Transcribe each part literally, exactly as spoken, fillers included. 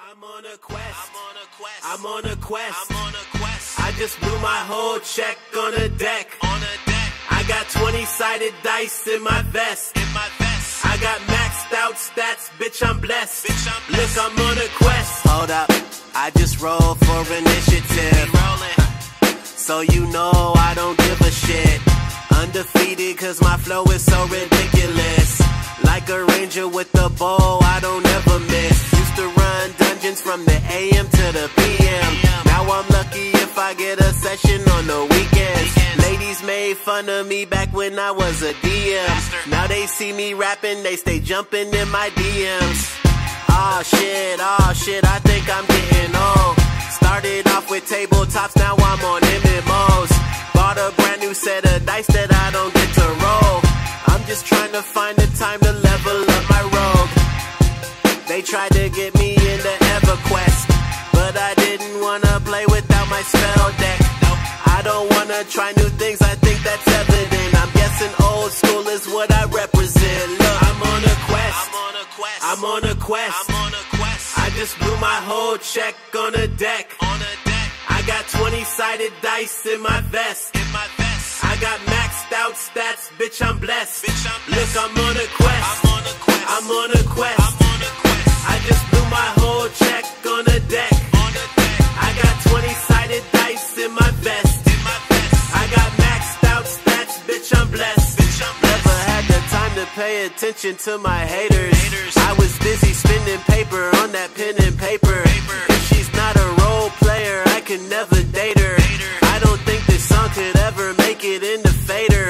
I'm on a quest. I'm on a quest. I'm on a quest. I'm on a quest. I just blew my whole check on a deck. On a deck. I got twenty-sided dice in my vest. In my vest. I got maxed out stats, bitch. I'm blessed. Bitch, I'm blessed. Look, I'm on a quest. Hold up, I just roll for initiative. Rolling. So you know I don't give a shit. Undefeated, cause my flow is so ridiculous. Like a ranger with the bow, I don't ever miss. Used to run dungeons from the A M to the P M. Now I'm lucky if I get a session on the weekends. Ladies made fun of me back when I was a D M. Now they see me rapping, they stay jumping in my D Ms. Aw shit, aw shit, I think I'm getting old. Started off with tabletops, now I'm on M M Os. Bought a brand new set of dice that I don't get to roll. I'm just trying to find the time to level up my rogue. They tried to get me into EverQuest, but I didn't wanna play without my spell deck. I don't wanna try new things, I think that's evident. I'm guessing old school is what I represent. Look, I'm on a quest. I'm on a quest. I'm on a quest. I'm on a quest. I just blew my whole check on a deck. On a deck. I got twenty-sided dice in my vest. In my vest. I got maxed out stats, bitch. I'm blessed. Bitch, I'm blessed. Look, I'm on a quest. I'm on a quest. I'm on a quest. I'm on a quest. I just blew my whole check on a deck. On a deck. I got twenty-sided dice in my vest. In my vest. I got maxed out stats, bitch. I'm blessed. Bitch, I'm blessed. Never had the time to pay attention to my haters. haters. I was busy spending paper on that pen and paper. paper. If she's not a role player, I can never date her. I don't think this song could ever make it into Fader.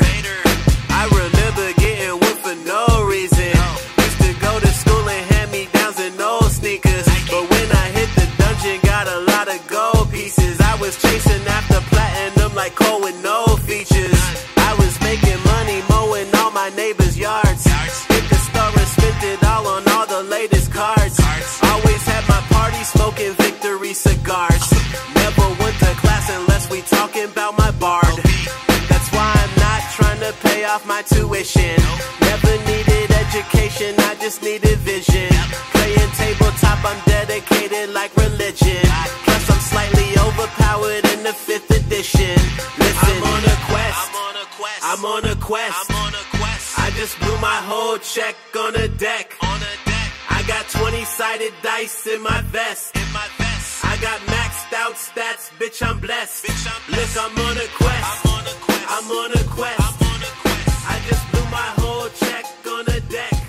I remember getting whooped for no reason. Used to go to school and hand me downs and old sneakers. But when I hit the dungeon, got a lot of gold pieces. I was chasing after platinum like Cole with no features. I was making money mowing all my neighbors' yards. Hit the store and spent it all on all the latest cards. Always had my party smoking Victory cigars. Never went to class unless we talking about my bard. That's why I'm not trying to pay off my tuition. Never needed education, I just needed vision. Playing tabletop, I'm dedicated like religion. Plus I'm slightly overpowered in the fifth edition. Listen, I'm on a quest. I'm on a quest. I'm on a quest. I'm on a quest. I just blew my whole check on a deck. On a deck. I got twenty-sided dice in my vest. In my vest. I got maxed out stats, bitch. I'm blessed. Bitch, I'm blessed. Look, I'm on a quest. I'm on a quest. I'm on a quest. I'm on a quest. I just blew my whole check on a deck.